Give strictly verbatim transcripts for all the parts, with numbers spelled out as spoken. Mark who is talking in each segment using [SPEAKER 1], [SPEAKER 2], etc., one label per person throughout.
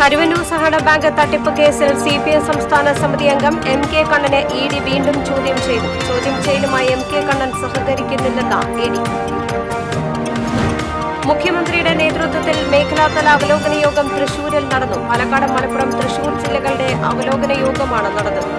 [SPEAKER 1] കരുവന്നൂർ സഹകരണ ബാങ്ക് തട്ടിപ്പ് കേസിൽ സി പി എം സംസ്ഥാന സമിതി അംഗം എം കെ കണ്ണനെ ഇ ഡി വീണ്ടും ചോദ്യം ചെയ്തു. ചോദ്യം ചെയ്യലുമായി എം കെ കണ്ണൻ സഹകരിക്കുന്നില്ലെന്ന് ഇ ഡി. മുഖ്യമന്ത്രിയുടെ നേതൃത്വത്തിൽ മേഖലാതല അവലോകന യോഗം തൃശൂരിൽ നടന്നു. പാലക്കാട്, മലപ്പുറം, തൃശൂർ ജില്ലകളുടെ അവലോകന യോഗമാണ് നടന്നത്.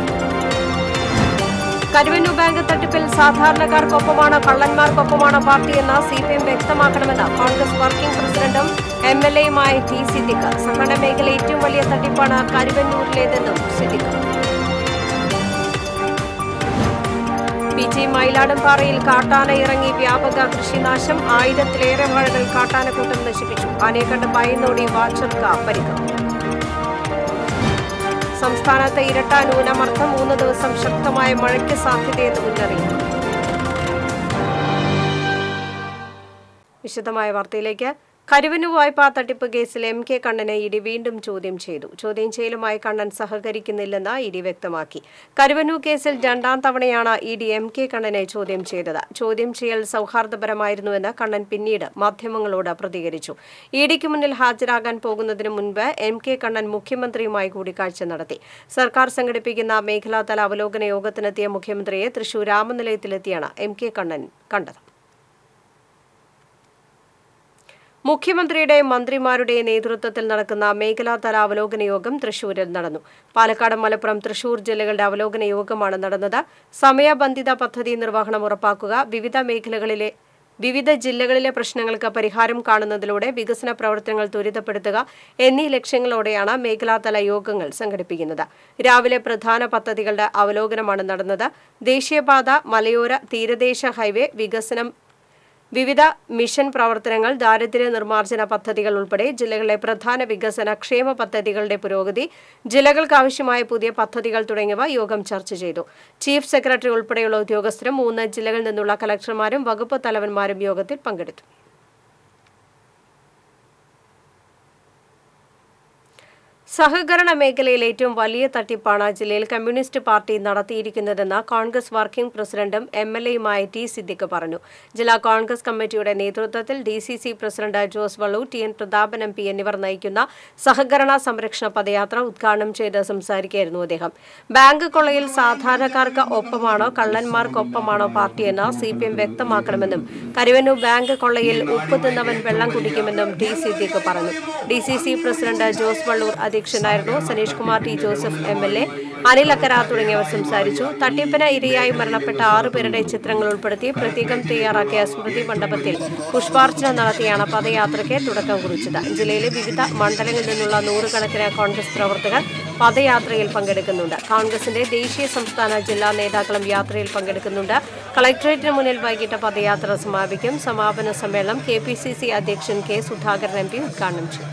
[SPEAKER 1] കരുവന്നൂർ ബാങ്ക് തട്ടിപ്പിൽ സാധാരണക്കാർക്കൊപ്പമാണ് കള്ളന്മാർക്കൊപ്പമാണ് പാർട്ടിയെന്ന് സി പി എം വ്യക്തമാക്കണമെന്ന് കോൺഗ്രസ് വർക്കിംഗ് പ്രസിഡന്റും എം എൽ എയുമായ ടി സിദ്ദിഖ്. സഹകരണ മേഖല ഏറ്റവും വലിയ തട്ടിപ്പാണ് കരുവന്നൂരിലേതെന്നും സിദ്ദിഖ്. പി ജി മയിലാടുംപാറയിൽ കാട്ടാന ഇറങ്ങി വ്യാപക കൃഷിനാശം. ആയിരത്തിലേറെ വാഴകൾ കാട്ടാനക്കൂട്ടം നശിപ്പിച്ചു. ആനയെ കണ്ട് ഭയന്നോടി വാച്ചർക്ക് പരിക്ക്. സംസ്ഥാനത്ത് ഇരട്ട ന്യൂനമർദ്ദം, മൂന്ന് ദിവസം ശക്തമായ മഴയ്ക്ക് സാധ്യതയെന്ന് മുന്നറിയിപ്പ്. വിശദമായ വാർത്തയിലേക്ക്. കരുവന്നൂർ വായ്പാ തട്ടിപ്പ് കേസിൽ എം കെ കണ്ണനെ ഇ ഡി വീണ്ടും ചോദ്യം ചെയ്തു. ചോദ്യം ചെയ്യലുമായി കണ്ണൻ സഹകരിക്കുന്നില്ലെന്ന് ഇ ഡി വ്യക്തമാക്കി. കരുവന്നൂർ കേസിൽ രണ്ടാം തവണയാണ് ഇ ഡി എം കെ കണ്ണനെ ചോദ്യം ചെയ്തത്. ചോദ്യം ചെയ്യൽ സൗഹാർദ്ദപരമായിരുന്നുവെന്ന് കണ്ണൻ പിന്നീട് മാധ്യമങ്ങളോട് പ്രതികരിച്ചു. ഇ ഡിക്ക് മുന്നിൽ ഹാജരാകാൻ പോകുന്നതിന് മുൻപ് എം കെ കണ്ണൻ മുഖ്യമന്ത്രിയുമായി കൂടിക്കാഴ്ച നടത്തി. സർക്കാർ സംഘടിപ്പിക്കുന്ന മേഖലാതല അവലോകന യോഗത്തിനെത്തിയ മുഖ്യമന്ത്രിയെ തൃശൂർ രാമനിലയത്തിലെത്തിയാണ് എം കെ കണ്ണൻ കണ്ടത്. മുഖ്യമന്ത്രിയുടെ മന്ത്രിമാരുടെ നേതൃത്വത്തിൽ നടക്കുന്ന മേഖലാതല അവലോകന യോഗം തൃശൂരിൽ നടന്നു. പാലക്കാട്, മലപ്പുറം, തൃശൂർ ജില്ലകളുടെ അവലോകന യോഗമാണ് നടന്നത്. സമയബന്ധിത പദ്ധതി നിർവഹണം ഉറപ്പാക്കുക, വിവിധ മേഖലകളിലെ വിവിധ ജില്ലകളിലെ പ്രശ്നങ്ങൾക്ക് പരിഹാരം കാണുന്നതിലൂടെ വികസന പ്രവർത്തനങ്ങൾ ത്വരിതപ്പെടുത്തുക എന്നീ ലക്ഷ്യങ്ങളോടെയാണ് മേഖലാതല യോഗങ്ങൾ സംഘടിപ്പിക്കുന്നത്. രാവിലെ പ്രധാന പദ്ധതികളുടെ അവലോകനമാണ് നടന്നത്. ദേശീയപാത, മലയോര തീരദേശ ഹൈവേ വികസനം, വിവിധ മിഷൻ പ്രവർത്തനങ്ങൾ, ദാരിദ്ര്യ നിർമ്മാർജ്ജന പദ്ധതികൾ ഉൾപ്പെടെ ജില്ലകളിലെ പ്രധാന വികസന ക്ഷേമ പദ്ധതികളുടെ പുരോഗതി, ജില്ലകൾക്ക് ആവശ്യമായ പുതിയ പദ്ധതികൾ തുടങ്ങിയവ യോഗം ചർച്ച ചെയ്തു. ചീഫ് സെക്രട്ടറി ഉൾപ്പെടെയുള്ള ഉദ്യോഗസ്ഥരും മൂന്ന് ജില്ലകളിൽ നിന്നുള്ള കലക്ടർമാരും വകുപ്പ് തലവന്മാരും യോഗത്തിൽ പങ്കെടുത്തു. സഹകരണ മേഖലയിൽ ഏറ്റവും വലിയ തട്ടിപ്പാണ് ജില്ലയിൽ കമ്മ്യൂണിസ്റ്റ് പാർട്ടി നടത്തിയിരിക്കുന്നതെന്ന് കോൺഗ്രസ് വർക്കിംഗ് പ്രസിഡന്റും എം എൽ എയുമായ ടി സിദ്ദിഖ് പറഞ്ഞു. ജില്ലാ കോൺഗ്രസ് കമ്മിറ്റിയുടെ നേതൃത്വത്തിൽ D C C president Jose Vallur, T N Prathapan M P എന്നിവർ നയിക്കുന്ന സഹകരണ സംരക്ഷണ പദയാത്ര ഉദ്ഘാടനം ചെയ്ത് സംസാരിക്കുകയായിരുന്നു അദ്ദേഹം. ബാങ്ക് കൊള്ളയിൽ സാധാരണക്കാർക്ക് ഒപ്പമാണോ കള്ളന്മാർക്കൊപ്പമാണോ പാർട്ടിയെന്ന് സി പി എം വ്യക്തമാക്കണമെന്നും കരുവന്നൂർ ബാങ്ക് കൊള്ളയിൽ ഉപ്പ് തിന്നവൻ വെള്ളം കുടിക്കുമെന്നും ടി സിദ്ദിഖ് പറഞ്ഞു. D C C president Jose Vallur അധ്യക്ഷനായിരുന്നു. Saneesh Kumar, T Joseph M L A, Anil Akkara തുടങ്ങിയവർ സംസാരിച്ചു. തട്ടിപ്പിന് ഇരയായി മരണപ്പെട്ട ആറുപേരുടെ ചിത്രങ്ങൾ ഉൾപ്പെടുത്തി പ്രത്യേകം തയ്യാറാക്കിയ സ്മൃതി മണ്ഡപത്തിൽ പുഷ്പാർച്ചന നടത്തിയാണ് പദയാത്രയ്ക്ക് തുടക്കം കുറിച്ചത്. ജില്ലയിലെ വിവിധ മണ്ഡലങ്ങളിൽ നിന്നുള്ള നൂറുകണക്കിന് കോൺഗ്രസ് പ്രവർത്തകർ പദയാത്രയിൽ പങ്കെടുക്കുന്നുണ്ട്. കോൺഗ്രസിന്റെ ദേശീയ, സംസ്ഥാന, ജില്ലാ നേതാക്കളും യാത്രയിൽ പങ്കെടുക്കുന്നുണ്ട്. കളക്ടറേറ്റിന് മുന്നിൽ വൈകിട്ട് പദയാത്ര സമാപിക്കും. സമാപന സമ്മേളനം കെ പി സി സി അധ്യക്ഷൻ കെ സുധാകരൻ എം പി ഉദ്ഘാടനം ചെയ്തു.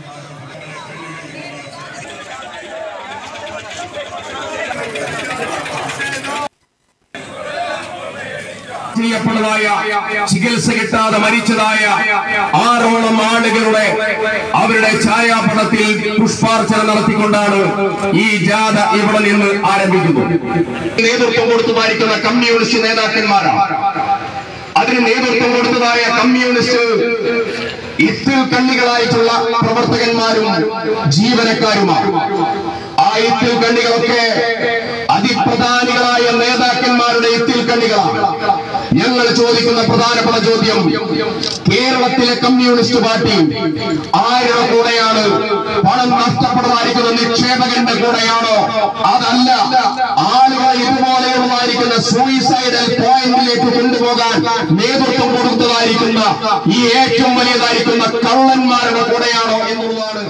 [SPEAKER 2] ചെയ്യപ്പെട്ടതായ ചികിത്സ കിട്ടാതെ മരിച്ചതായ ആറോളം ആളുകളുടെ അവരുടെ ഛായാപടത്തിൽ പുഷ്പാർച്ചന നടത്തിക്കൊണ്ടാണ് ഈ ജാഥ ഇവിടെ നിന്ന് ആരംഭിക്കുന്നത്. നേതൃത്വം കൊടുത്തതായിരിക്കുന്ന കമ്മ്യൂണിസ്റ്റ് നേതാക്കന്മാരാണ്. അതിന് നേതൃത്വം കൊടുത്തതായ കമ്മ്യൂണിസ്റ്റ് ഇത്തിൽ കണ്ണികളായിട്ടുള്ള പ്രവർത്തകന്മാരും ജീവനക്കാരുമാണ്. ആ ഇത്തിൽ കണ്ണികളൊക്കെ അതിപ്രധാനികളായ നേതാക്കന്മാരുടെ ഇത്തിൽ കണ്ണികളാണ്. ഞങ്ങൾ ചോദിക്കുന്ന പ്രധാനപ്പെട്ട ചോദ്യം, കേരളത്തിലെ കമ്മ്യൂണിസ്റ്റ് പാർട്ടി ആരുടെ കൂടെയാണ്? പണം നഷ്ടപ്പെട്ടതായിരിക്കുന്ന നിക്ഷേപകന്റെ കൂടെയാണോ? അതല്ല, ആളുകളെ ഇതുപോലെയുള്ളതായിരിക്കുന്ന സൂയിസൈഡൽ പോയിന്റിലേക്ക് കൊണ്ടുപോകാൻ നേതൃത്വം കൊടുത്തതായിരിക്കുന്ന ഈ ഏറ്റവും വലിയതായിരിക്കുന്ന കള്ളന്മാരുടെ കൂടെയാണോ എന്നുള്ളതാണ്.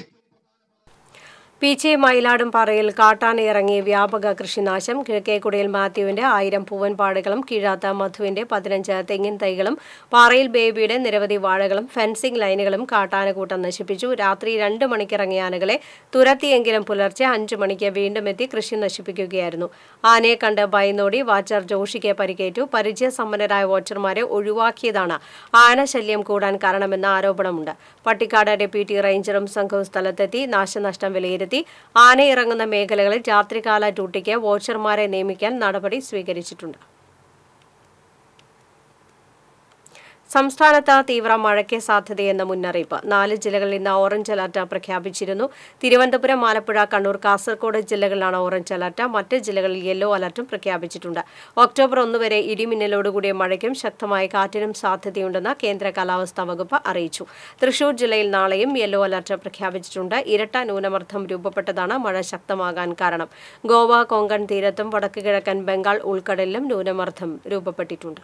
[SPEAKER 1] പി ജി മയിലാടുംപാറയിൽ കാട്ടാന ഇറങ്ങി വ്യാപക കൃഷിനാശം. കിഴക്കേക്കുടയിൽ മാത്യുവിന്റെ ആയിരം പൂവൻപാടുകളും കീഴാത്ത മധുവിന്റെ പതിനഞ്ച് തെങ്ങിൻ തൈകളും പാറയിൽ ബേബിയുടെ നിരവധി വാഴകളും ഫെൻസിംഗ് ലൈനുകളും കാട്ടാനക്കൂട്ടം നശിപ്പിച്ചു. രാത്രി രണ്ട് മണിക്കിറങ്ങിയ ആനകളെ തുരത്തിയെങ്കിലും പുലർച്ചെ അഞ്ചു മണിക്ക് വീണ്ടും എത്തി കൃഷി നശിപ്പിക്കുകയായിരുന്നു. ആനയെ കണ്ട് ഭയന്നോടി വാച്ചർ ജോഷിക്ക് പരിക്കേറ്റു. പരിചയസമ്പന്നരായ വാച്ചർമാരെ ഒഴിവാക്കിയതാണ് ആനശല്യം കൂടാൻ കാരണമെന്ന ആരോപണമുണ്ട്. പട്ടിക്കാട് ഡെപ്യൂട്ടി റേഞ്ചറും സംഘവും സ്ഥലത്തെത്തി നാശനഷ്ടം വിലയിരുത്തി. ആന ഇറങ്ങുന്ന മേഖലകളിൽ രാത്രികാല ഡ്യൂട്ടിക്ക് വാച്ചർമാരെ നിയമിക്കാൻ നടപടി സ്വീകരിച്ചിട്ടുണ്ട്. സംസ്ഥാനത്ത് തീവ്ര മഴയ്ക്ക് സാധ്യതയെന്ന മുന്നറിയിപ്പ്. നാല് ജില്ലകളിൽ ഇന്ന് ഓറഞ്ച് അലർട്ട് പ്രഖ്യാപിച്ചിരുന്നു. തിരുവനന്തപുരം, ആലപ്പുഴ, കണ്ണൂർ, കാസർഗോഡ് ജില്ലകളിലാണ് ഓറഞ്ച് അലർട്ട്. മറ്റ് ജില്ലകളിൽ യെല്ലോ അലർട്ടും പ്രഖ്യാപിച്ചിട്ടുണ്ട്. ഒക്ടോബർ ഒന്ന് വരെ ഇടിമിന്നലോടുകൂടിയ മഴയ്ക്കും ശക്തമായ കാറ്റിനും സാധ്യതയുണ്ടെന്ന് കേന്ദ്ര കാലാവസ്ഥാ വകുപ്പ് അറിയിച്ചു. തൃശൂർ ജില്ലയിൽ നാളെയും യെല്ലോ അലർട്ട് പ്രഖ്യാപിച്ചിട്ടുണ്ട്. ഇരട്ട ന്യൂനമർദ്ദം രൂപപ്പെട്ടതാണ് മഴ ശക്തമാകാൻ കാരണം. ഗോവ, കൊങ്കൺ തീരത്തും വടക്ക് കിഴക്കൻ ബംഗാൾ ഉൾക്കടലിലും ന്യൂനമർദ്ദം രൂപപ്പെട്ടിട്ടുണ്ട്.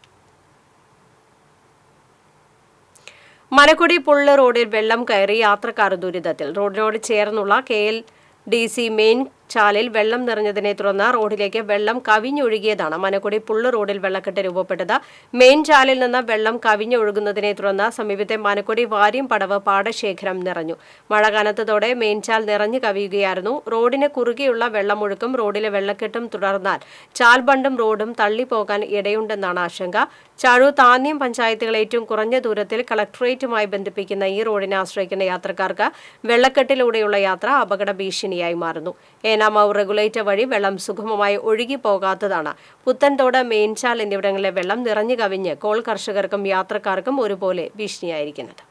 [SPEAKER 1] മനക്കുടി പുള്ള് റോഡിൽ വെള്ളം കയറി യാത്രക്കാർ ദുരിതത്തിൽ. റോഡിനോട് ചേർന്നുള്ള K L D C main ചാലിൽ വെള്ളം നിറഞ്ഞതിനെ തുടർന്ന് റോഡിലേക്ക് വെള്ളം കവിഞ്ഞൊഴുകിയതാണ് മനക്കുടി പുള്ള് റോഡിൽ വെള്ളക്കെട്ട് രൂപപ്പെട്ടത്. മെയിൻ ചാലിൽ നിന്ന് വെള്ളം കവിഞ്ഞൊഴുകുന്നതിനെ തുടർന്ന് സമീപത്തെ മനക്കുടി വാര്യം പടവ് പാടശേഖരം നിറഞ്ഞു. മഴ കനത്തതോടെ മെയിൻ ചാൽ നിറഞ്ഞു കവിയുകയായിരുന്നു. റോഡിന് കുറുകെയുള്ള വെള്ളമൊഴുക്കും റോഡിലെ വെള്ളക്കെട്ടും തുടർന്നാൽ ചാൽബണ്ടും റോഡും തള്ളിപ്പോകാൻ ഇടയുണ്ടെന്നാണ് ആശങ്ക. ചാഴൂർ, താന്യം പഞ്ചായത്തുകൾ ഏറ്റവും കുറഞ്ഞ ദൂരത്തിൽ കളക്ടറേറ്റുമായി ബന്ധിപ്പിക്കുന്ന ഈ റോഡിനെ ആശ്രയിക്കുന്ന യാത്രക്കാർക്ക് വെള്ളക്കെട്ടിലൂടെയുള്ള യാത്ര അപകട ഭീഷണിയായി മാറുന്നു. ഏനാമാവ് റെഗുലേറ്റർ വഴി വെള്ളം സുഗമമായി ഒഴുകി പോകാത്തതാണ് പുത്തൻതോട്, മെയിൻചാൽ എന്നിവിടങ്ങളിലെ വെള്ളം നിറഞ്ഞു കവിഞ്ഞ് കോൾ കർഷകർക്കും യാത്രക്കാർക്കും ഒരുപോലെ ഭീഷണിയായിരിക്കുന്നത്.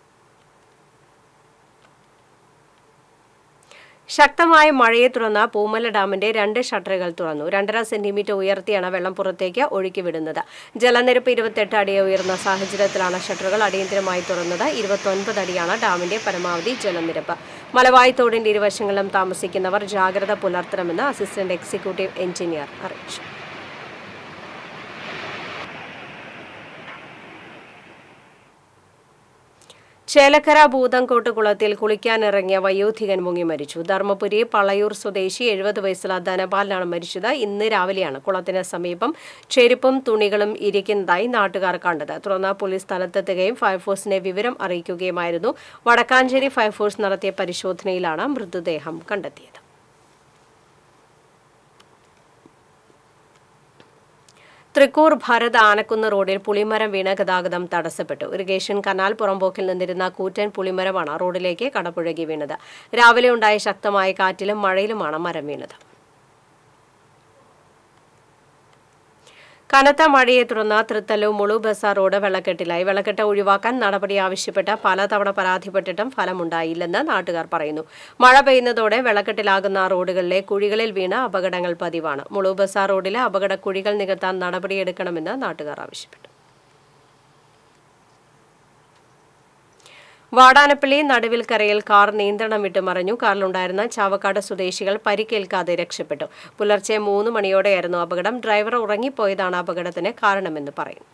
[SPEAKER 1] ശക്തമായ മഴയെ തുടർന്ന് പൂമല ഡാമിന്റെ രണ്ട് ഷട്ടറുകൾ തുറന്നു. രണ്ടര സെന്റിമീറ്റർ ഉയർത്തിയാണ് വെള്ളം പുറത്തേക്ക് ഒഴുക്കിവിടുന്നത്. ജലനിരപ്പ് ഇരുപത്തെട്ട് അടി ഉയർന്ന സാഹചര്യത്തിലാണ് ഷട്ടറുകൾ അടിയന്തരമായി തുറന്നത്. ഇരുപത്തൊൻപത് അടിയാണ് ഡാമിന്റെ പരമാവധി ജലനിരപ്പ്. മലവായ് തോടിന്റെ ഇരുവശങ്ങളിലും താമസിക്കുന്നവർ ജാഗ്രത പുലർത്തണമെന്ന് അസിസ്റ്റന്റ് എക്സിക്യൂട്ടീവ് എഞ്ചിനീയർ അറിയിച്ചു. ചേലക്കര ഭൂതങ്കോട്ട് കുളത്തിൽ കുളിക്കാനിറങ്ങിയ വയോധികൻ മുങ്ങി മരിച്ചു. ധർമ്മപുരി പളയൂർ സ്വദേശി എഴുപത് വയസ്സുള്ള ധനപാലനാണ് മരിച്ചത്. ഇന്ന് രാവിലെയാണ് കുളത്തിന് സമീപം ചെരുപ്പും തുണികളും ഇരിക്കുന്നതായി നാട്ടുകാർ കണ്ടത്. തുടർന്ന് പോലീസ് സ്ഥലത്തെത്തുകയും ഫയർഫോഴ്സിനെ വിവരം അറിയിക്കുകയുമായിരുന്നു. വടക്കാഞ്ചേരി ഫയർഫോഴ്സ് നടത്തിയ പരിശോധനയിലാണ് മൃതദേഹം കണ്ടെത്തിയത്. തൃക്കൂർ ഭരത് ആനക്കുന്ന് റോഡിൽ പുളിമരം വീണ് ഗതാഗതം തടസ്സപ്പെട്ടു. ഇറിഗേഷൻ കനാൽ പുറമ്പോക്കിൽ നിന്നിരുന്ന കൂറ്റൻ പുളിമരമാണ് റോഡിലേക്ക് കടപുഴകി വീണത്. രാവിലെ ഉണ്ടായ ശക്തമായ കാറ്റിലും മഴയിലുമാണ് മരം വീണത്. കനത്ത മഴയെ തുടർന്ന് തൃത്തല്ലു മുളു ബസാർ റോഡ് വെള്ളക്കെട്ടിലായി. വെള്ളക്കെട്ട് ഒഴിവാക്കാൻ നടപടി ആവശ്യപ്പെട്ട് പലതവണ പരാതിപ്പെട്ടിട്ടും ഫലമുണ്ടായില്ലെന്ന് നാട്ടുകാർ പറയുന്നു. മഴ പെയ്യുന്നതോടെ വെള്ളക്കെട്ടിലാകുന്ന റോഡുകളിലെ കുഴികളിൽ വീണ് അപകടങ്ങൾ പതിവാണ്. മുളു ബസാർ റോഡിലെ അപകട കുഴികൾ നികത്താൻ നടപടിയെടുക്കണമെന്ന് നാട്ടുകാർ ആവശ്യപ്പെട്ടു. വാടാനപ്പള്ളി നടുവിൽക്കരയിൽ കാർ നിയന്ത്രണം വിട്ട് മറിഞ്ഞു. കാറിലുണ്ടായിരുന്ന ചാവക്കാട് സ്വദേശികൾ പരിക്കേൽക്കാതെ രക്ഷപ്പെട്ടു. പുലർച്ചെ മൂന്ന് മണിയോടെയായിരുന്നു അപകടം. ഡ്രൈവർ ഉറങ്ങിപ്പോയതാണ് അപകടത്തിന് കാരണമെന്ന് പറയുന്നു.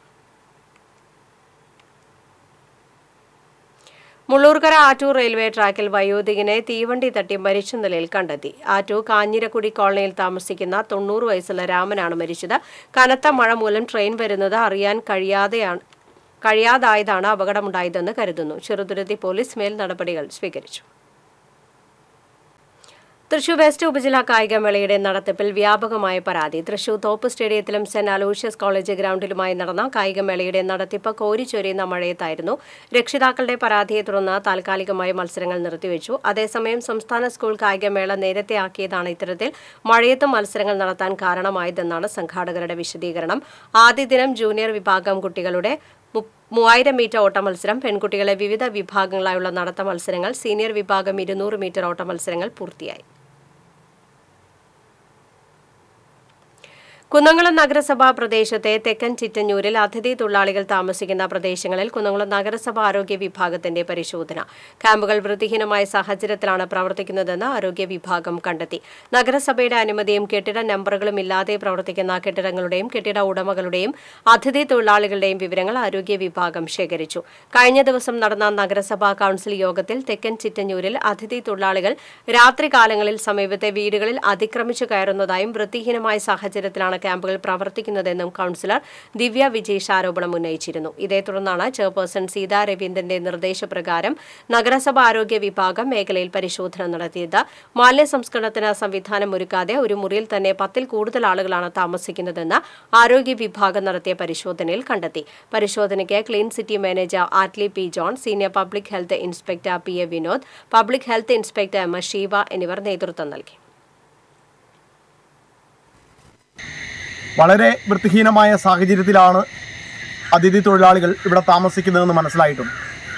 [SPEAKER 1] മുള്ളൂർക്കര ആറ്റൂർ റെയിൽവേ ട്രാക്കിൽ വയോധികനെ തീവണ്ടി തട്ടി മരിച്ച നിലയിൽ കണ്ടെത്തി. ആറ്റൂർ കാഞ്ഞിരക്കുടി കോളനിയിൽ താമസിക്കുന്ന തൊണ്ണൂറ് വയസ്സുള്ള രാമനാണ് മരിച്ചത്. കനത്ത മഴ മൂലം ട്രെയിൻ വരുന്നത് അറിയാൻ കഴിയാതെയാണ് കഴിയാതായതാണ് അപകടമുണ്ടായതെന്ന് കരുതുന്നു. ചെറുതുരുത്തി പോലീസ് മേൽ നടപടികൾ സ്വീകരിച്ചു. തൃശൂർ വെസ്റ്റ് ഉപജില്ലാ കായികമേളയുടെ നടത്തിപ്പിൽ വ്യാപകമായ പരാതി. തൃശൂർ തോപ്പ് സ്റ്റേഡിയത്തിലും സെന്റ് അലോഷ്യസ് കോളേജ് ഗ്രൗണ്ടിലുമായി നടന്ന കായികമേളയുടെ നടത്തിപ്പ് കോരിച്ചൊരിയുന്ന മഴയത്തായിരുന്നു. രക്ഷിതാക്കളുടെ പരാതിയെ തുടർന്ന് താൽക്കാലികമായി മത്സരങ്ങൾ നിർത്തിവെച്ചു. അതേസമയം സംസ്ഥാന സ്കൂൾ കായികമേള നേരത്തെ ആക്കിയതാണ് ഇത്തരത്തിൽ മഴയത്ത് മത്സരങ്ങൾ നടത്താൻ കാരണമായതെന്നാണ് സംഘാടകരുടെ വിശദീകരണം. ആദ്യ ദിനം ജൂനിയർ വിഭാഗം കുട്ടികളുടെ മൂവായിരം മീറ്റർ ഓട്ട മത്സരം, പെൺകുട്ടികളെ വിവിധ വിഭാഗങ്ങളായുള്ള നടത്ത മത്സരങ്ങൾ, സീനിയർ വിഭാഗം ഇരുന്നൂറ് മീറ്റർ ഓട്ട മത്സരങ്ങൾ പൂർത്തിയായി. കുന്നംകുളം നഗരസഭാ പ്രദേശത്തെ തെക്കൻ ചിറ്റഞ്ഞൂരിൽ അതിഥി തൊഴിലാളികൾ താമസിക്കുന്ന പ്രദേശങ്ങളിൽ കുന്നംകുളം നഗരസഭാ ആരോഗ്യ വിഭാഗത്തിന്റെ പരിശോധന. ക്യാമ്പുകൾ വൃത്തിഹീനമായ സാഹചര്യത്തിലാണ് പ്രവർത്തിക്കുന്നതെന്ന് ആരോഗ്യ വിഭാഗം കണ്ടെത്തി. നഗരസഭയുടെ അനുമതിയും കെട്ടിട നമ്പറുകളും ഇല്ലാതെ പ്രവർത്തിക്കുന്ന കെട്ടിടങ്ങളുടെയും കെട്ടിട ഉടമകളുടെയും അതിഥി തൊഴിലാളികളുടെയും വിവരങ്ങൾ ആരോഗ്യ വിഭാഗം ശേഖരിച്ചു. കഴിഞ്ഞ ദിവസം നടന്ന നഗരസഭാ കൌൺസിൽ യോഗത്തിൽ തെക്കൻ ചിറ്റഞ്ഞൂരിൽ അതിഥി തൊഴിലാളികൾ രാത്രികാലങ്ങളിൽ സമീപത്തെ വീടുകളിൽ അതിക്രമിച്ചു കയറുന്നതായും വൃത്തിഹീനമായ സാഹചര്യത്തിലാണ് ക്യാമ്പുകൾ പ്രവർത്തിക്കുന്നതെന്നും കൌൺസിലർ ദിവ്യ വിജേഷ് ആരോപണം ഉന്നയിച്ചിരുന്നു. ഇതേ തുടർന്നാണ് ചെയർപേഴ്സൺ സീതാ രവീന്ദ്രന്റെ നിർദ്ദേശപ്രകാരം നഗരസഭാ ആരോഗ്യ വിഭാഗം മേഖലയിൽ പരിശോധന നടത്തിയത്. മാലിന്യ സംസ്കരണത്തിന് സംവിധാനം ഒരുക്കാതെ ഒരു മുറിയിൽ തന്നെ പത്തിൽ കൂടുതൽ ആളുകളാണ് താമസിക്കുന്നതെന്ന് ആരോഗ്യ വിഭാഗം നടത്തിയ പരിശോധനയിൽ കണ്ടെത്തി. പരിശോധനയ്ക്ക് clean city manager Atli P John, senior public health inspector P A Vinod, public health inspector M S Sheeba എന്നിവർ നേതൃത്വം നൽകി.
[SPEAKER 3] വളരെ വൃത്തിഹീനമായ സാഹചര്യത്തിലാണ് അതിഥി തൊഴിലാളികൾ ഇവിടെ താമസിക്കുന്നതെന്ന് മനസ്സിലായിട്ടുണ്ട്.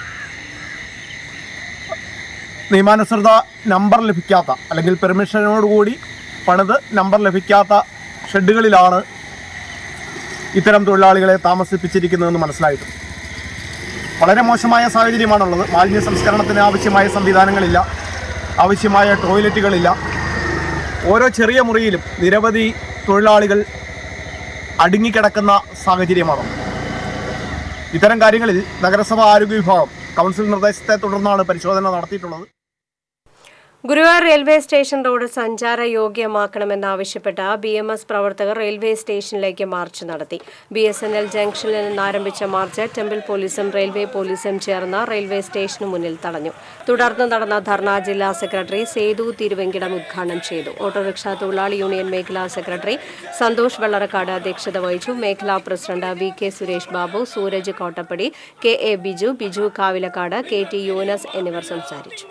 [SPEAKER 3] നിയമാനുസൃത നമ്പർ ലഭിക്കാത്ത അല്ലെങ്കിൽ പെർമിഷനോടുകൂടി പണിത് നമ്പർ ലഭിക്കാത്ത ഷെഡുകളിലാണ് ഇത്തരം തൊഴിലാളികളെ താമസിപ്പിച്ചിരിക്കുന്നതെന്ന് മനസ്സിലായിട്ടുണ്ട്. വളരെ മോശമായ സാഹചര്യമാണുള്ളത്. മാലിന്യ സംസ്കരണത്തിന് ആവശ്യമായ സംവിധാനങ്ങളില്ല, ആവശ്യമായ ടോയ്ലറ്റുകളില്ല. ഓരോ ചെറിയ മുറിയിലും നിരവധി തൊഴിലാളികൾ അടുങ്ങിക്കിടക്കുന്ന സാഹചര്യമാണ്. ഇത്തരം കാര്യങ്ങളിൽ നഗരസഭാ ആരോഗ്യ വിഭാഗം കൗൺസിൽ നിർദ്ദേശത്തെ തുടർന്നാണ് പരിശോധന നടത്തിയിട്ടുള്ളത്.
[SPEAKER 1] ഗുരുവായൂർ റെയിൽവേ സ്റ്റേഷൻ റോഡ് സഞ്ചാരയോഗ്യമാക്കണമെന്നാവശ്യപ്പെട്ട ബി എം എസ് പ്രവർത്തകർ റെയിൽവേ സ്റ്റേഷനിലേക്ക് മാർച്ച് നടത്തി. ബി എസ് എൻ എൽ ജംഗ്ഷനിൽ നിന്ന് ആരംഭിച്ച മാർച്ച് ടെമ്പിൾ പോലീസും റെയിൽവേ പോലീസും ചേർന്ന് റെയിൽവേ സ്റ്റേഷന് മുന്നിൽ തടഞ്ഞു. തുടർന്ന് നടന്ന ധർണ ജില്ലാ സെക്രട്ടറി സേതു തിരുവെങ്കിടം ഉദ്ഘാടനം ചെയ്തു. ഓട്ടോറിക്ഷ തൊഴിലാളി യൂണിയൻ മേഖലാ സെക്രട്ടറി സന്തോഷ് വെള്ളറക്കാട് അധ്യക്ഷത വഹിച്ചു. മേഖലാ president V K Suresh Babu, Sooraj Kottappady, K A Biju, Biju Kavilakkad, K T Yunus എന്നിവർ സംസാരിച്ചു.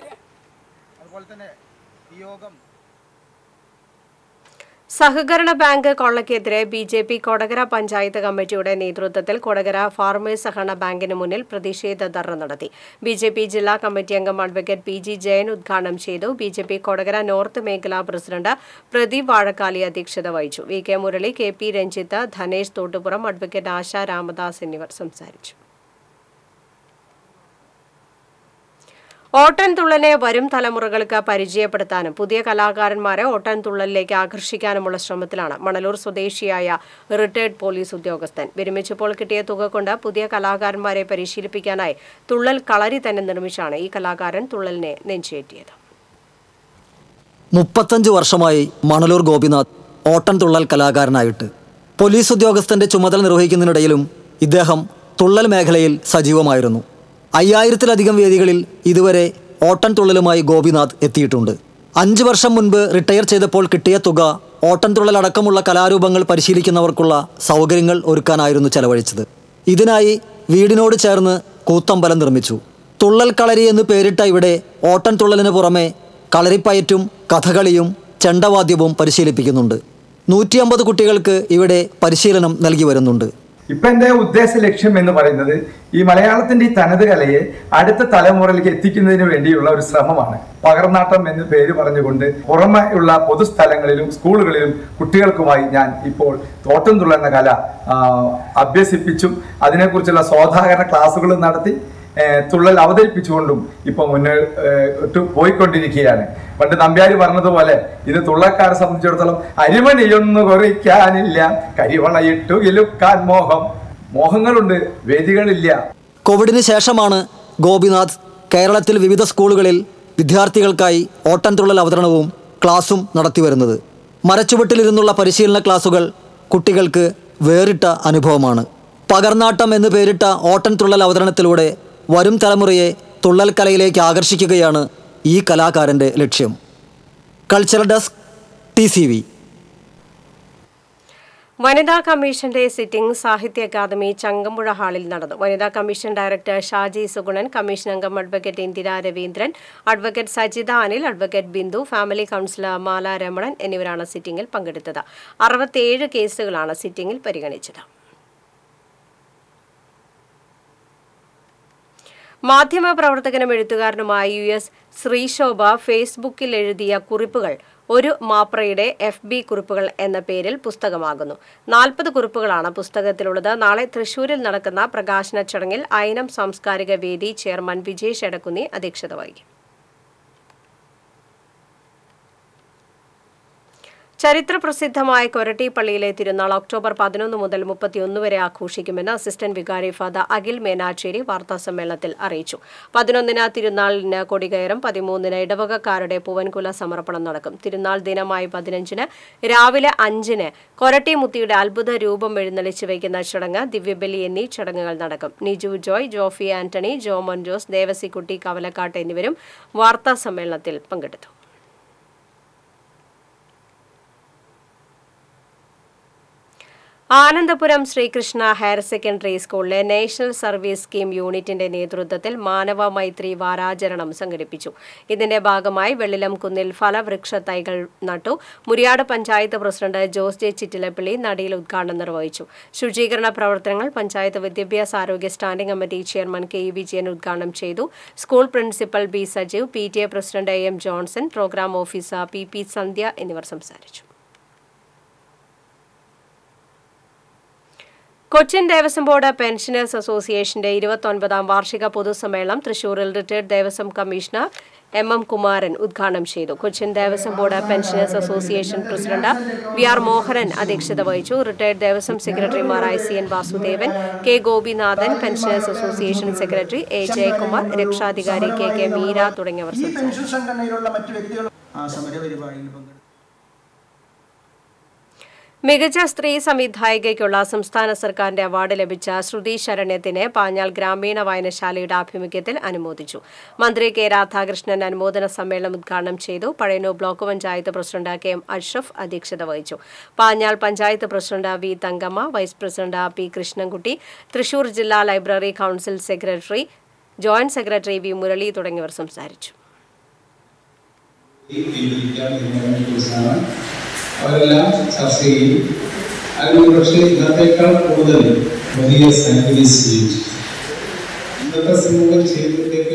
[SPEAKER 1] സഹകരണ ബാങ്ക് കൊള്ളയ്ക്കെതിരെ B J P Kodakara panchayat കമ്മിറ്റിയുടെ നേതൃത്വത്തിൽ കൊടകര ഫാർമേഴ്സ് സഹകരണ ബാങ്കിന് മുന്നിൽ പ്രതിഷേധ ധർണ നടത്തി. ബി ജെ പി ജില്ലാ കമ്മിറ്റി അംഗം അഡ്വക്കേറ്റ് പി ജി ജയൻ ഉദ്ഘാടനം ചെയ്തു. B J P Kodakara north മേഖലാ പ്രസിഡന്റ് പ്രദീപ് വാഴക്കാലി അധ്യക്ഷത വഹിച്ചു. V K Murali, K P Ranjith, Dhanesh Thottupuram, advocate Asha Ramdas എന്നിവർ സംസാരിച്ചു. ഓട്ടൻതുള്ളലിനെ വരും തലമുറകൾക്ക് പരിചയപ്പെടുത്താനും പുതിയ കലാകാരന്മാരെ ഓട്ടൻതുള്ളലിലേക്ക് ആകർഷിക്കാനുമുള്ള ശ്രമത്തിലാണ് മണലൂർ സ്വദേശിയായ റിട്ടയർഡ് പോലീസ് ഉദ്യോഗസ്ഥൻ. വിരമിച്ചപ്പോൾ കിട്ടിയ തുക കൊണ്ട് പുതിയ കലാകാരന്മാരെ പരിശീലിപ്പിക്കാനായി തുള്ളൽ കളരി തന്നെ നിർമ്മിച്ചാണ് ഈ കലാകാരൻ തുള്ളലിനെ നെഞ്ചേറ്റിയത്.
[SPEAKER 4] മുപ്പത്തഞ്ച് വർഷമായി മണലൂർ ഗോപിനാഥ് ഓട്ടൻതുള്ളൽ കലാകാരനായിട്ട് പോലീസ് ഉദ്യോഗസ്ഥന്റെ ചുമതല നിർവഹിക്കുന്നതിനിടയിലും ഇദ്ദേഹം തുള്ളൽ മേഖലയിൽ സജീവമായിരുന്നു. അയ്യായിരത്തിലധികം വേദികളിൽ ഇതുവരെ ഓട്ടൻതുള്ളലുമായി ഗോപിനാഥ് എത്തിയിട്ടുണ്ട്. അഞ്ച് വർഷം മുൻപ് റിട്ടയർ ചെയ്തപ്പോൾ കിട്ടിയ തുക ഓട്ടൻതുള്ളലടക്കമുള്ള കലാരൂപങ്ങൾ പരിശീലിക്കുന്നവർക്കുള്ള സൗകര്യങ്ങൾ ഒരുക്കാനായിരുന്നു ചെലവഴിച്ചത്. ഇതിനായി വീടിനോട് ചേർന്ന് കൂത്തമ്പലം നിർമ്മിച്ചു. തുള്ളൽ കളരി എന്ന് പേരിട്ട ഇവിടെ ഓട്ടൻതുള്ളലിന് പുറമെ കളരിപ്പയറ്റും കഥകളിയും ചെണ്ടവാദ്യവും പരിശീലിപ്പിക്കുന്നുണ്ട്. നൂറ്റി അമ്പത് കുട്ടികൾക്ക് ഇവിടെ പരിശീലനം നൽകി വരുന്നുണ്ട്.
[SPEAKER 5] ഇപ്പം എൻ്റെ ഉദ്ദേശ ലക്ഷ്യം എന്ന് പറയുന്നത് ഈ മലയാളത്തിൻ്റെ ഈ തനത് കലയെ അടുത്ത തലമുറയിലേക്ക് എത്തിക്കുന്നതിന് വേണ്ടിയുള്ള ഒരു ശ്രമമാണ്. പകർന്നാട്ടം എന്ന് പേര് പറഞ്ഞുകൊണ്ട് പുറമെ ഉള്ള പൊതുസ്ഥലങ്ങളിലും സ്കൂളുകളിലും കുട്ടികൾക്കുമായി ഞാൻ ഇപ്പോൾ ഓട്ടൻതുള്ളൽ എന്ന കല അഭ്യസിപ്പിച്ചും അതിനെക്കുറിച്ചുള്ള സ്വാധാരണ ക്ലാസ്സുകൾ നടത്തി തുള്ളൽ അവതരിപ്പിച്ചുകൊണ്ടും ഇപ്പോൾ മുന്നോട്ട് പോയിക്കൊണ്ടിരിക്കുകയാണ്. പണ്ട് നമ്പ്യാർ പറഞ്ഞതുപോലെ ഇത് തുള്ളക്കാരെ സംബന്ധിച്ചിടത്തോളം അരിമണിയൊന്നും കുറയ്ക്കാനില്ല, കരിവളയിട്ടു ഇലുക്കാൻ മോഹം. മോഹങ്ങളുണ്ട്, വേദികളില്ല.
[SPEAKER 4] കോവിഡിന് ശേഷമാണ് ഗോപിനാഥ് കേരളത്തിൽ വിവിധ സ്കൂളുകളിൽ വിദ്യാർത്ഥികൾക്കായി ഓട്ടൻതുള്ളൽ അവതരണവും ക്ലാസും നടത്തിവരുന്നത്. മരച്ചുവട്ടിലിരുന്നുള്ള പരിശീലന ക്ലാസുകൾ കുട്ടികൾക്ക് വേറിട്ട അനുഭവമാണ്. പകർന്നാട്ടം എന്ന് പേരിട്ട ഓട്ടൻതുള്ളൽ അവതരണത്തിലൂടെ വരും തലമുറയെ തുള്ളൽ കലയിലേക്ക് ആകർഷിക്കുകയാണ് ഈ കലാകാരൻ്റെ ലക്ഷ്യം. Cultural desk, T C V.
[SPEAKER 1] വനിതാ കമ്മീഷന്റെ സിറ്റിംഗ് സാഹിത്യ അക്കാദമി ചങ്കമ്പുഴ ഹാളിൽ നടന്നു. വനിതാ commission director Shaji Sugunan, commission അംഗം advocate Indira Raveendran, advocate Sajitha Anil, advocate Bindu, family councillor Mala Ramanan എന്നിവരാണ് സിറ്റിംഗിൽ പങ്കെടുത്തത്. അറുപത്തിയേഴ് കേസുകളാണ് സിറ്റിംഗിൽ പരിഗണിച്ചത്. മാധ്യമപ്രവർത്തകനും എഴുത്തുകാരനുമായ യു എസ് ശ്രീശോഭ ഫേസ്ബുക്കിൽ എഴുതിയ കുറിപ്പുകൾ ഒരു മാപ്രയുടെ എഫ് ബി കുറിപ്പുകൾ എന്ന പേരിൽ പുസ്തകമാകുന്നു. നാൽപ്പത് കുറിപ്പുകളാണ് പുസ്തകത്തിലുള്ളത്. നാളെ തൃശൂരിൽ നടക്കുന്ന പ്രകാശന ചടങ്ങിൽ ഐനം സാംസ്കാരിക വേദി ചെയർമാൻ വിജേഷ് എടക്കുന്നി അധ്യക്ഷത വഹിക്കും. ചരിത്രപ്രസിദ്ധമായ കൊരട്ടി പള്ളിയിലെ തിരുനാൾ ഒക്ടോബർ പതിനൊന്ന് മുതൽ മുപ്പത്തിയൊന്ന് വരെ ആഘോഷിക്കുമെന്ന് അസിസ്റ്റന്റ് വികാരി ഫാദർ അഖിൽ മേനാച്ചേരി വാർത്താസമ്മേളനത്തിൽ അറിയിച്ചു. പതിനൊന്നിന് തിരുനാളിന് കൊടികയറും, പതിമൂന്നിന് ഇടവകക്കാരുടെ പൂവൻകുല സമർപ്പണം നടക്കും. തിരുനാൾ ദിനമായ പതിനഞ്ചിന് രാവിലെ അഞ്ചിന് കൊരട്ടി മുത്തിയുടെ അത്ഭുത രൂപം എഴുന്നള്ളിച്ചു വയ്ക്കുന്ന ചടങ്ങ്, ദിവ്യബലി എന്നീ ചടങ്ങുകൾ നടക്കും. നിജു ജോയ്, ജോഫി ആന്റണി, ജോമോൻ ജോസ്, ദേവസിക്കുട്ടി കവലക്കാട്ട് എന്നിവരും വാർത്താസമ്മേളനത്തിൽ പങ്കെടുത്തു. ആനന്ദപുരം ശ്രീകൃഷ്ണ ഹയർ സെക്കൻഡറി സ്കൂളിലെ നാഷണൽ സർവീസ് സ്കീം യൂണിറ്റിന്റെ നേതൃത്വത്തിൽ മാനവ മൈത്രി വാരാചരണം സംഘടിപ്പിച്ചു. ഇതിന്റെ ഭാഗമായി വെള്ളിലം കുന്നിൽ ഫലവൃക്ഷ തൈകൾ നട്ടു. Muriyad panchayat president Jose J Chittilappilly നടയിൽ ഉദ്ഘാടനം നിർവഹിച്ചു. ശുചീകരണ പ്രവർത്തനങ്ങൾ പഞ്ചായത്ത് വിദ്യാഭ്യാസ ആരോഗ്യ standing committee chairman K E Vijayan ഉദ്ഘാടനം ചെയ്തു. School principal B Sajeev, P T A president A M Johnson, programme officer P P Sandhya എന്നിവർ സംസാരിച്ചു. കൊച്ചിൻ ദേവസ്വം ബോർഡ് പെൻഷനേഴ്സ് അസോസിയേഷന്റെ ഇരുപത്തൊൻപതാം വാർഷിക പൊതുസമ്മേളനം തൃശൂരിൽ retired Devaswom commissioner M M Kumaran ഉദ്ഘാടനം ചെയ്തു. Cochin Devaswom board pensioners association president V R Mohanan അധ്യക്ഷത വഹിച്ചു. റിട്ടയർഡ് ദേവസ്വം സെക്രട്ടറിമാരായ C N Vasudevan, K Gopinathan, pensioners association secretary A Jayakumar, രക്ഷാധികാരി കെ കെ മീര തുടങ്ങിയവർ സംസാരിച്ചു. മികച്ച സ്ത്രീ സംവിധായികയ്ക്കുള്ള സംസ്ഥാന സർക്കാരിന്റെ അവാർഡ് ലഭിച്ച ശ്രുതി ശരണ്യത്തിനെ പാഞ്ഞാൾ ഗ്രാമീണ വായനശാലയുടെ ആഭിമുഖ്യത്തിൽ അനുമോദിച്ചു. മന്ത്രി കെ രാധാകൃഷ്ണൻ അനുമോദന സമ്മേളനം ഉദ്ഘാടനം ചെയ്തു. Pazhayannur block panchayat president K M Ashraf അധ്യക്ഷത വഹിച്ചു. Panjal panchayat president V Thankamma, vice president P Krishnankutty, Thrissur ജില്ലാ library council secretary joint secretary V Murali തുടങ്ങിയവർ സംസാരിച്ചു.
[SPEAKER 6] അവരെല്ലാം ചർച്ച ചെയ്യും. അതിന് പക്ഷേ ഇന്നത്തേക്കാൾ കൂടുതൽ വലിയ സാക്രിഫൈസ് ചെയ്യും. ഇന്നത്തെ സമൂഹം ചെയ്തതിലേക്ക്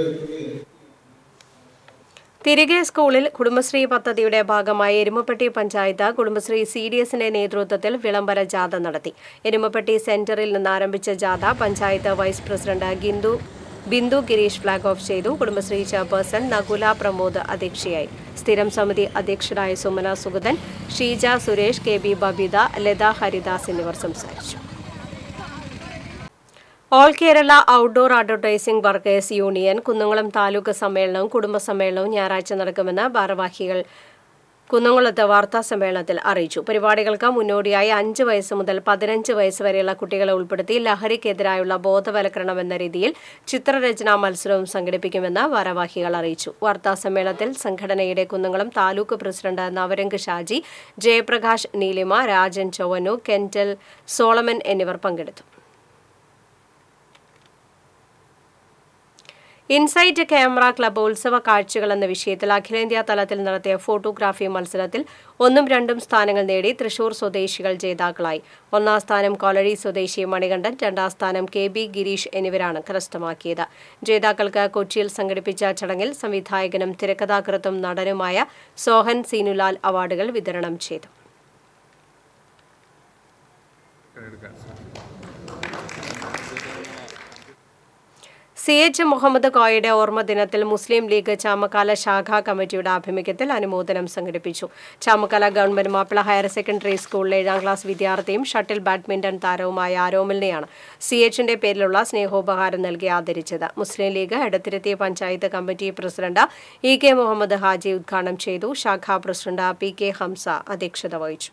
[SPEAKER 1] തിരികെ സ്കൂളിൽ കുടുംബശ്രീ പദ്ധതിയുടെ ഭാഗമായി എരുമപ്പെട്ടി പഞ്ചായത്ത് കുടുംബശ്രീ സി ഡി എസിന്റെ നേതൃത്വത്തിൽ വിളംബര ജാഥ നടത്തി. എരുമപ്പെട്ടി സെന്ററിൽ നിന്ന് ആരംഭിച്ച ജാഥ പഞ്ചായത്ത് വൈസ് പ്രസിഡന്റ് ഗിന്ദു ബിന്ദു ഗിരീഷ് ഫ്ളാഗ് ഓഫ് ചെയ്തു. കുടുംബശ്രീ ചെയർപേഴ്സൺ നകുല പ്രമോദ് അധ്യക്ഷയായി. സ്ഥിരം സമിതി അധ്യക്ഷരായ സുമന സുഗതൻ, ഷീജ സുരേഷ്, കെ ബി ബബിത, ലത ഹരിദാസ് എന്നിവർ സംസാരിച്ചു. All Kerala outdoor advertising workers union Kunnamkulam taluk സമ്മേളനവും കുടുംബ സമ്മേളനവും ഞായറാഴ്ച നടക്കുമെന്ന് ഭാരവാഹികൾ കുന്നംകുളത്ത് വാർത്താ സമ്മേളനത്തിൽ അറിയിച്ചു. പരിപാടികൾക്ക് മുന്നോടിയായി അഞ്ച് വയസ്സ് മുതൽ പതിനഞ്ച് വയസ്സ് വരെയുള്ള കുട്ടികളെ ഉൾപ്പെടുത്തി ലഹരിക്കെതിരായുള്ള ബോധവൽക്കരണം എന്ന രീതിയിൽ ചിത്രരചനാ മത്സരവും സംഘടിപ്പിക്കുമെന്ന് ഭാരവാഹികൾ അറിയിച്ചു. വാർത്താ സമ്മേളനത്തിൽ സംഘടനയുടെ കുന്നംകുളം താലൂക്ക് പ്രസിഡന്റ് നവരംഗ് ഷാജി, ജയപ്രകാശ് നീലിമ, രാജൻ ചൊവ്വനു, കെന്റൽ സോളമൻ എന്നിവർ പങ്കെടുത്തു. ഇൻസൈറ്റ് ക്യാമറ ക്ലബ്ബ് ഉത്സവ കാഴ്ചകൾ എന്ന വിഷയത്തിൽ അഖിലേന്ത്യാ തലത്തിൽ നടത്തിയ ഫോട്ടോഗ്രാഫി മത്സരത്തിൽ ഒന്നും രണ്ടും സ്ഥാനങ്ങൾ നേടി തൃശൂർ സ്വദേശികൾ ജേതാക്കളായി. ഒന്നാം സ്ഥാനം കൊലഴി സ്വദേശി മണികണ്ഠൻ, രണ്ടാം സ്ഥാനം കെ ബി ഗിരീഷ് എന്നിവരാണ് കരസ്ഥമാക്കിയത്. ജേതാക്കൾക്ക് കൊച്ചിയിൽ സംഘടിപ്പിച്ച ചടങ്ങിൽ സംവിധായകനും തിരക്കഥാകൃത്തും നടനുമായ സോഹൻ സീനുലാൽ അവാർഡുകൾ വിതരണം ചെയ്തു. സി എച്ച് മുഹമ്മദ് കോയയുടെ ഓർമ്മ ദിനത്തിൽ മുസ്ലിം ലീഗ് ചാമക്കാല ശാഖാ കമ്മിറ്റിയുടെ ആഭിമുഖ്യത്തിൽ അനുമോദനം സംഘടിപ്പിച്ചു. Chamakkala government Mappila higher secondary സ്കൂളിലെ ഏഴാം ക്ലാസ് വിദ്യാർത്ഥിയും ഷട്ടിൽ ബാഡ്മിന്റൺ താരവുമായ ആരോമലിനെയാണ് സി എച്ചിന്റെ പേരിലുള്ള സ്നേഹോപഹാരം നൽകി ആദരിച്ചത്. Muslim League Edathiruthy panchayat committee president E K Muhammad Haji ഉദ്ഘാടനം ചെയ്തു. ശാഖാ പ്രസിഡന്റ് പി കെ ഹംസ അധ്യക്ഷത വഹിച്ചു.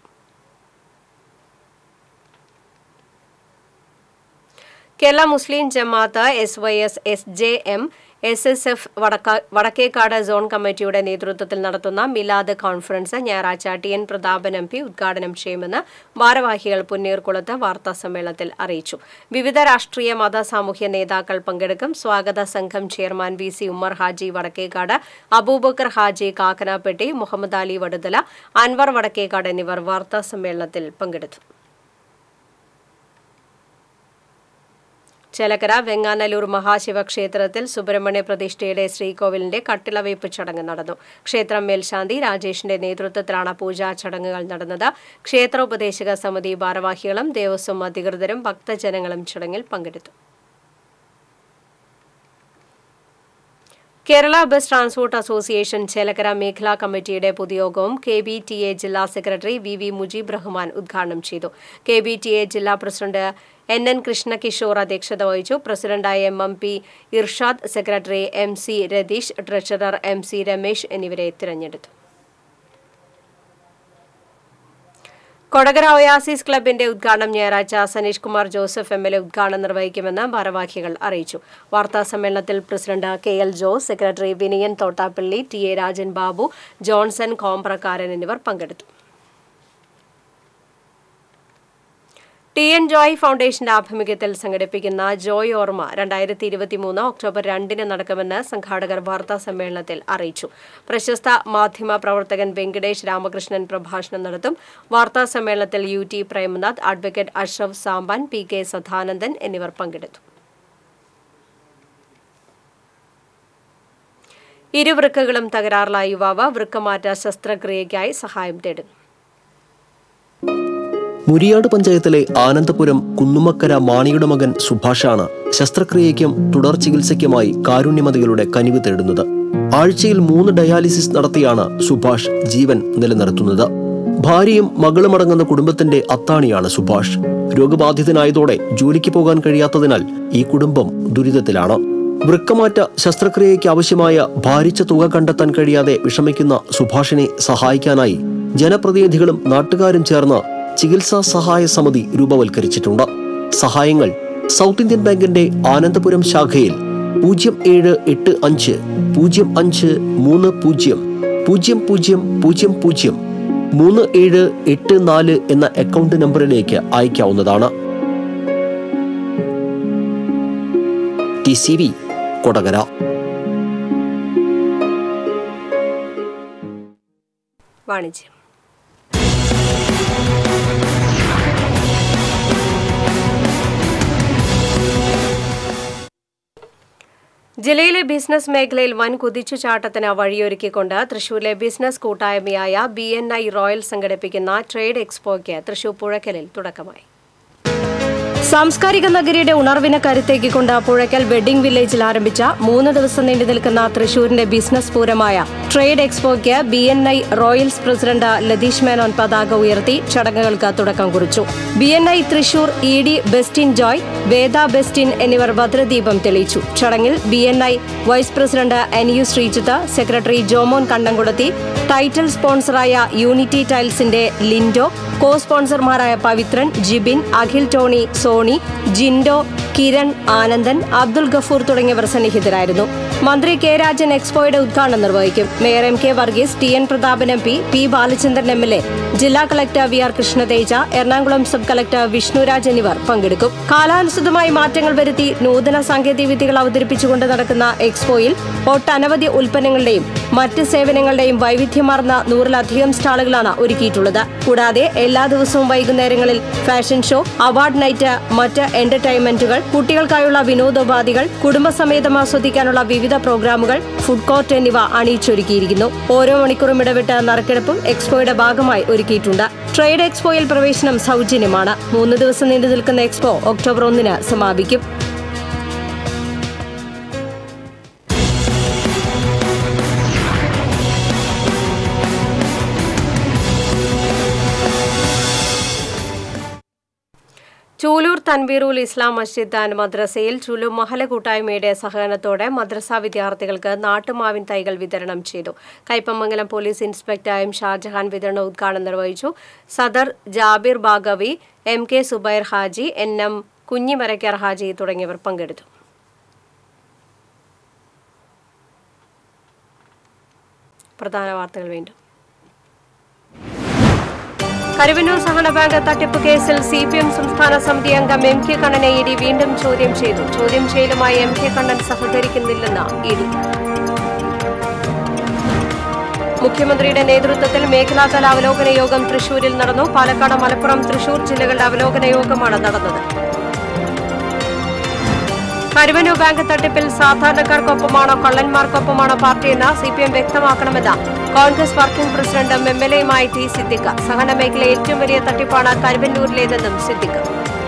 [SPEAKER 1] Kerala Muslim Jamaat, S Y S, S J M, S S F Vadakkekad zone കമ്മിറ്റിയുടെ നേതൃത്വത്തിൽ നടത്തുന്ന മിലാദ് കോൺഫറൻസ് ഞായറാഴ്ച T N Prathapan M P ഉദ്ഘാടനം ചെയ്യുമെന്ന് ഭാരവാഹികൾ പുന്നീർകുളത്ത് വാർത്താ സമ്മേളനത്തിൽ അറിയിച്ചു. വിവിധ രാഷ്ട്രീയ മത സാമൂഹ്യ നേതാക്കൾ പങ്കെടുക്കും. സ്വാഗത സംഘം chairman V C Ummer Haji Vadakkekad, Aboobacker Haji Kakkanapetty, Muhammad Ali Vaduthala, Anwar Vadakkekad എന്നിവർ വാർത്താ സമ്മേളനത്തിൽ പങ്കെടുത്തു. ചേലക്കര വെങ്ങാനല്ലൂർ മഹാശിവക്ഷേത്രത്തിൽ സുബ്രഹ്മണ്യ പ്രതിഷ്ഠയുടെ ശ്രീകോവിലിന്റെ കട്ടിളവയ്പ് ചടങ്ങ് നടന്നു. ക്ഷേത്രം മേൽശാന്തി രാജേഷിന്റെ നേതൃത്വത്തിലാണ് പൂജാ ചടങ്ങുകൾ നടന്നത്. ക്ഷേത്രോപദേശക സമിതി ഭാരവാഹികളും ദേവസ്വം അധികൃതരും ഭക്തജനങ്ങളും ചടങ്ങിൽ പങ്കെടുത്തു. Kerala bus transport association Chelakkara മേഖലാ കമ്മിറ്റിയുടെ പൊതുയോഗവും കെ ബി ടി എ ജില്ലാ secretary V V Mujeeb Rahman ഉദ്ഘാടനം ചെയ്തു. കെ ബി ടി എ ജില്ലാ പ്രസിഡന്റ് എൻ എൻ കൃഷ്ണകിഷോർ അധ്യക്ഷത വഹിച്ചു. പ്രസിഡന്റായ M M P Irshad, secretary M C Ratheesh, treasurer M C Ramesh എന്നിവരെ തിരഞ്ഞെടുത്തു. കൊടകര ഒയാസിസ് ക്ലബിന്റെ ഉദ്ഘാടനം ഞായറാഴ്ച Saneesh Kumar Joseph M L A ഉദ്ഘാടനം നിർവഹിക്കുമെന്ന് ഭാരവാഹികൾ അറിയിച്ചു. വാർത്താ സമ്മേളനത്തിൽ president K L Jose, secretary Vinayan Thottappally, T A Rajan Babu, Johnson Komprakkaran എന്നിവർ പങ്കെടുത്തു. ടി എൻ ജോയ് ഫൗണ്ടേഷന്റെ ആഭിമുഖ്യത്തിൽ സംഘടിപ്പിക്കുന്ന ജോയ് ഓർമ്മ രണ്ടായിരത്തി ഇരുപത്തിമൂന്ന് ഒക്ടോബർ രണ്ടിന് നടക്കുമെന്ന് സംഘാടകർ വാർത്താ സമ്മേളനത്തിൽ അറിയിച്ചു. പ്രശസ്ത മാധ്യമ പ്രവർത്തകൻ വെങ്കടേഷ് രാമകൃഷ്ണൻ പ്രഭാഷണം നടത്തും. വാർത്താ സമ്മേളനത്തിൽ U T Premanath, advocate Ashraf Sampan, P K Sadanandan എന്നിവർ പങ്കെടുത്തു. ഇരുവൃക്കകളും തകരാറിലായ യുവാവ് വൃക്കമാറ്റ ശസ്ത്രക്രിയയ്ക്കായി സഹായം തേടുന്നു.
[SPEAKER 7] മുരിയാട് പഞ്ചായത്തിലെ ആനന്ദപുരം കുന്നുമക്കര മാണിയുടെ മകൻ സുഭാഷാണ് ശസ്ത്രക്രിയയ്ക്കും തുടർ ചികിത്സയ്ക്കുമായി കാരുണ്യമതികളുടെ കനിവ് തേടുന്നത്. ആഴ്ചയിൽ മൂന്ന് ഡയാലിസിസ് നടത്തിയാണ് സുഭാഷ് ജീവൻ നിലനിർത്തുന്നത്. ഭാര്യയും മകളുമടങ്ങുന്ന കുടുംബത്തിന്റെ അത്താണിയാണ് സുഭാഷ്. രോഗബാധിതനായതോടെ ജോലിക്ക് പോകാൻ കഴിയാത്തതിനാൽ ഈ കുടുംബം ദുരിതത്തിലാണ്. വൃക്കമാറ്റ ശസ്ത്രക്രിയയ്ക്ക് ആവശ്യമായ ഭാരിച്ച തുക കണ്ടെത്താൻ കഴിയാതെ വിഷമിക്കുന്ന സുഭാഷിനെ സഹായിക്കാനായി ജനപ്രതിനിധികളും നാട്ടുകാരും ചേർന്ന് ചികിത്സാ സഹായ സമിതി രൂപവൽക്കരിച്ചിട്ടുണ്ട്. സഹായങ്ങൾ സൗത്ത് ഇന്ത്യൻ ബാങ്കിന്റെ ആനന്ദപുരം ശാഖയിൽ പൂജ്യം ഏഴ് എട്ട് അഞ്ച് പൂജ്യം അഞ്ച് മൂന്ന് പൂജ്യം പൂജ്യം പൂജ്യം പൂജ്യം പൂജ്യം മൂന്ന് ഏഴ് എട്ട് നാല് എന്ന അക്കൗണ്ട് നമ്പറിലേക്ക് അയക്കാവുന്നതാണ്. T C V Kodakara.
[SPEAKER 1] വാണിജ്യം. ജില്ലയിലെ ബിസിനസ് മേഖലയിൽ വൻ കുതിച്ചുചാട്ടത്തിന് വഴിയൊരുക്കിക്കൊണ്ട് തൃശൂരിലെ ബിസിനസ് കൂട്ടായ്മയായ ബി എൻ ഐ റോയൽ സംഘടിപ്പിക്കുന്ന ട്രേഡ് എക്സ്പോയ്ക്ക് തൃശൂർ പുഴയ്ക്കലിൽ തുടക്കമായി. സാംസ്കാരിക നഗരിയുടെ ഉണർവിനെ കരുത്തേക്കിക്കൊണ്ട് പുഴയ്ക്കൽ വെഡ്ഡിംഗ് വില്ലേജിൽ ആരംഭിച്ച മൂന്ന് ദിവസം നീണ്ടു നിൽക്കുന്ന തൃശൂരിന്റെ ബിസിനസ് പൂരമായ ട്രേഡ് എക്സ്പോയ്ക്ക് B N I Royals president Latheesh Menon പതാക ഉയർത്തി ചടങ്ങുകൾക്ക് തുടക്കം കുറിച്ചു. B N I Thrissur E D Bestin Joy, Veda Bestin എന്നിവർ ഭദ്രദീപം തെളിയിച്ചു. ചടങ്ങിൽ B N I vice president N U Sreejith, secretary Jomon Kandamkulathi, title സ്പോൺസറായ യൂണിറ്റി ടൈൽസിന്റെ ലിൻഡോ, കോ സ്പോൺസർമാരായ പവിത്രൻ, ജിബിൻ, അഖിൽ ടോണി, സോണി, ജിൻഡോ, കിരൺ, ആനന്ദൻ, അബ്ദുൽ ഗഫൂർ തുടങ്ങിയവർ സന്നിഹിതരായിരുന്നു. മന്ത്രി കെ രാജൻ എക്സ്പോയുടെ ഉദ്ഘാടനം നിർവഹിക്കും. Mayor M K Varghese, T N Prathapan M P, P Balachandran M L A, ജില്ലാ collector V R Krishnateja, Ernakulam sub collector Vishnuraj എന്നിവർ പങ്കെടുക്കും. കാലാനുസൃതമായി മാറ്റങ്ങൾ വരുത്തി നൂതന സാങ്കേതിക വിദ്യകൾ അവതരിപ്പിച്ചുകൊണ്ട് നടക്കുന്ന എക്സ്പോയിൽ ഒട്ടനവധി ഉൽപ്പന്നങ്ങളുടെയും മറ്റ് സേവനങ്ങളുടെയും വൈവിധ്യമാർന്ന നൂറിലധികം സ്റ്റാളുകളാണ് ഒരുക്കിയിട്ടുള്ളത്. കൂടാതെ എല്ലാ ദിവസവും വൈകുന്നേരങ്ങളിൽ ഫാഷൻ ഷോ, അവാർഡ് നൈറ്റ്, മറ്റ് എന്റർടൈൻമെന്റുകൾ, കുട്ടികൾക്കായുള്ള വിനോദോപാധികൾ, കുടുംബസമേതം ആസ്വദിക്കാനുള്ള വിവിധ പ്രോഗ്രാമുകൾ, ഫുഡ് കോർട്ട് എന്നിവ അണിയിച്ചൊരുക്കിയിരിക്കുന്നു. ഓരോ മണിക്കൂറും ഇടവിട്ട് നറുക്കെടുപ്പും എക്സ്പോയുടെ ഭാഗമായി ഒരുക്കിയിട്ടുണ്ട്. ട്രേഡ് എക്സ്പോയിൽ പ്രവേശനം സൗജന്യമാണ്. മൂന്ന് ദിവസം നീണ്ടു നിൽക്കുന്ന എക്സ്പോ ഒക്ടോബർ ഒന്നിന് സമാപിക്കും. ചൂലൂർ തൻവീറുൽ ഇസ്ലാം മസ്ജിദ് ആൻഡ് മദ്രസയിൽ ചുലു മഹല കൂട്ടായ്മയുടെ സഹകരണത്തോടെ മദ്രസ വിദ്യാർത്ഥികൾക്ക് നാട്ടുമാവിൻ തൈകൾ വിതരണം ചെയ്തു. Kaipamangalam police inspector M Shajahan വിതരണ ഉദ്ഘാടനം നിർവഹിച്ചു. Sadar Jabir Baqavi, M K Zubair Haji, N M Kunhimarakkar Haji തുടങ്ങിയവർ പങ്കെടുത്തു. പ്രധാന വാർത്തകൾ വീണ്ടും. കരുവന്നൂർ സഹകരണ ബാങ്ക് തട്ടിപ്പ് കേസിൽ സി പി എം സംസ്ഥാന സമിതി അംഗം എം കെ കണ്ണനെ ഇ ഡി വീണ്ടും ചോദ്യം ചെയ്തു. ചോദ്യം ചെയ്യലുമായി എം കെ കണ്ണൻ സഹകരിക്കുന്നില്ലെന്ന് ഇ ഡി. മുഖ്യമന്ത്രിയുടെ നേതൃത്വത്തിൽ മേഖലാതല അവലോകന യോഗം തൃശൂരിൽ നടന്നു. പാലക്കാട്, മലപ്പുറം, തൃശൂർ ജില്ലകളുടെ അവലോകന യോഗമാണ് നടന്നത്. കരുവന്നൂർ ബാങ്ക് തട്ടിപ്പിൽ സാധാരണക്കാർക്കൊപ്പമാണോ കള്ളന്മാർക്കൊപ്പമാണോ പാർട്ടിയെന്ന് സി പി എം വ്യക്തമാക്കണമെന്ന് കോൺഗ്രസ് വർക്കിംഗ് പ്രസിഡന്റും എം എൽ എയുമായി ടി സിദ്ദിഖ്. സഹകരണ മേഖലയിലെ ഏറ്റവും വലിയ തട്ടിപ്പാണ് കരുവന്നൂരിലേതെന്നും സിദ്ദിഖ്.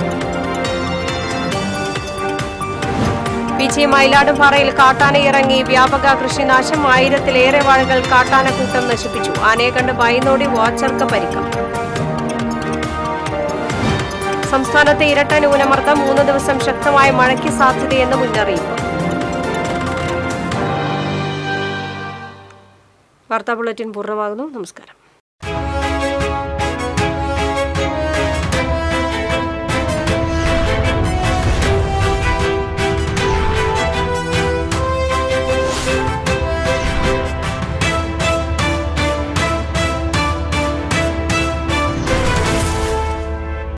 [SPEAKER 1] പിച്ചി മയിലാടുംപാറയിൽ കാട്ടാനയിറങ്ങി വ്യാപക കൃഷിനാശം. ആയിരത്തിലേറെ വാഴകൾ കാട്ടാനക്കൂട്ടം നശിപ്പിച്ചു. ആനയെ കണ്ട് ഭയന്നോടി വാച്ചർക്ക് പരിക്കം. സംസ്ഥാനത്തെ ഇരട്ട ന്യൂനമർദ്ദം, മൂന്ന് ദിവസം ശക്തമായ മഴയ്ക്ക് സാധ്യതയെന്ന് മുന്നറിയിപ്പ്. വാർത്താ ബുള്ളറ്റിൻ പൂർണ്ണമാകുന്നു. നമസ്കാരം.